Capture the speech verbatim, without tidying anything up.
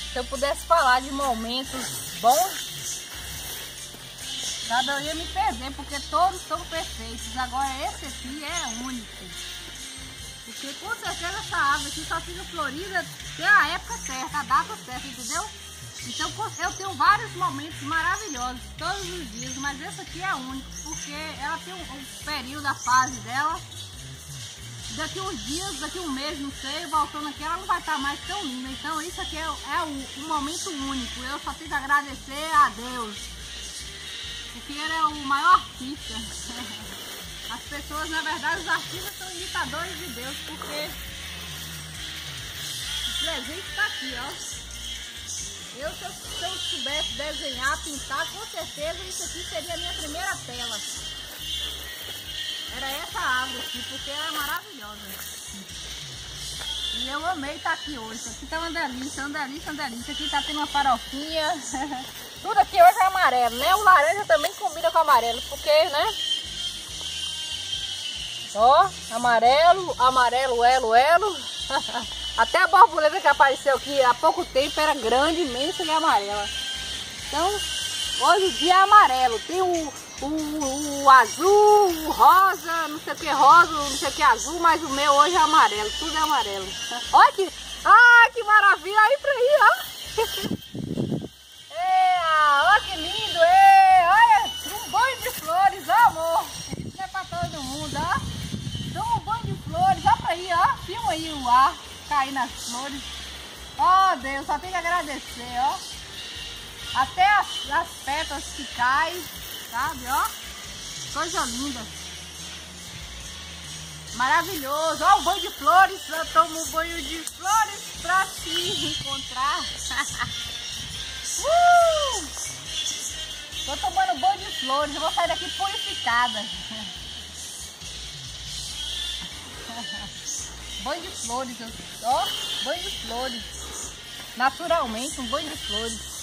Se eu pudesse falar de momentos bons, sabe, eu ia me perder, porque todos são perfeitos. Agora esse aqui é único. Porque com certeza essa árvore aqui só fica florida pela época certa, a data certa, entendeu? Então eu tenho vários momentos maravilhosos todos os dias, mas esse aqui é único, porque ela tem um, um período, a fase dela. Daqui uns dias, daqui um mês, não sei, voltando aqui, ela não vai estar mais tão linda. Então isso aqui é, é um, um momento único. Eu só tenho que agradecer a Deus, porque ele é o maior artista. As pessoas, na verdade, os artistas são imitadores de Deus, porque o presente está aqui, ó. Eu, se eu, se eu soubesse desenhar, pintar, com certeza isso aqui seria a minha primeira tela. Era essa árvore aqui, porque ela é maravilhosa. E eu amei estar aqui hoje. Isso aqui tá uma delícia, uma delícia, uma delícia. Aqui tá tendo uma farofinha. Tudo aqui hoje é amarelo, né? O laranja também combina com amarelo, porque, né? Ó, amarelo, amarelo, elo, elo. Até a borboleta que apareceu aqui há pouco tempo era grande, imensa e amarela. Então, hoje o dia é amarelo. Tem o, o, o azul, o rosa, não sei o que rosa, não sei o que azul, mas o meu hoje é amarelo. Tudo é amarelo. Olha que, ah, que maravilha. Aí pra aí, ó. É, olha que lindo. É, olha, um banho de flores, ó, amor. Isso é pra todo mundo, ó. Dá um banho de flores, olha pra aí, ó. Filma aí o ar cair nas flores. Ó, Deus, só tem que agradecer, ó. Até as, as pétalas que caem, sabe, ó. Coisa linda. Maravilhoso. Ó, o banho de flores. Eu tomo um banho de flores pra te encontrar. uh! Tô tomando banho de flores. Eu vou sair daqui purificada. Banho de flores, ó, banho de flores, naturalmente um banho de flores.